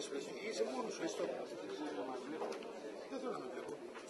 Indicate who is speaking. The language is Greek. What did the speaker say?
Speaker 1: είσαι μόνος σου, εσύ το. Δεν θέλω να με βλέπω.